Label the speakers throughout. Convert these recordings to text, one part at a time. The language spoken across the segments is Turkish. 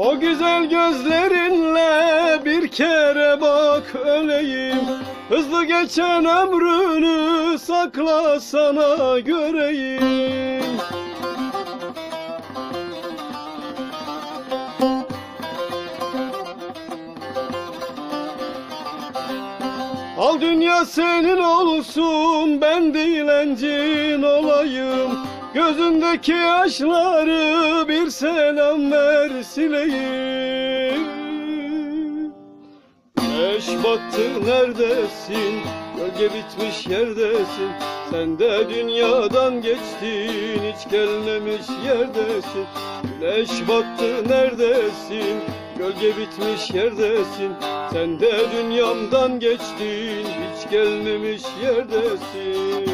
Speaker 1: O güzel gözlerinle bir kere bak öleyim. Hızlı geçen ömrünü sakla sana göreyim. Al dünya senin olsun, ben dilencin olayım. Gözündeki yaşları bir selam ver sileyim. Güneş battı neredesin? Gölge bitmiş yerdesin. Sen de dünyadan geçtin, hiç gelmemiş yerdesin. Güneş battı neredesin? Gölge bitmiş yerdesin. Sen de dünyamdan geçtin, hiç gelmemiş yerdesin.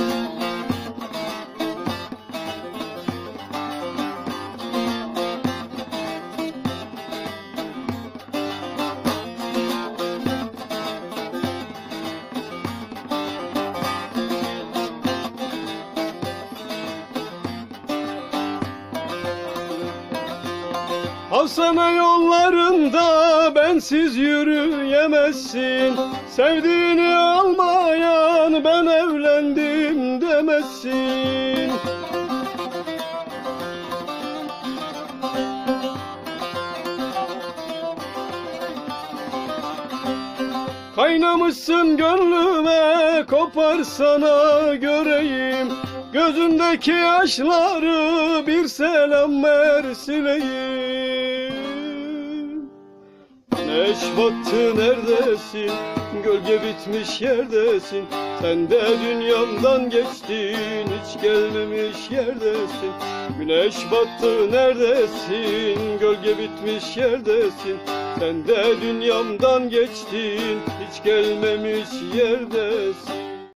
Speaker 1: Havsana yollarında bensiz yürüyemezsin. Sevdiğini almayan ben evlendim demezsin. Kaynamışsın gönlüme, koparsana göreyim. Gözündeki yaşları bir selam ver sileyim. Güneş battı neredesin? Gölge bitmiş yerdesin. Sen de dünyamdan geçtin, hiç gelmemiş yerdesin. Güneş battı neredesin? Gölge bitmiş yerdesin. Sen de dünyamdan geçtin, hiç gelmemiş yerdesin.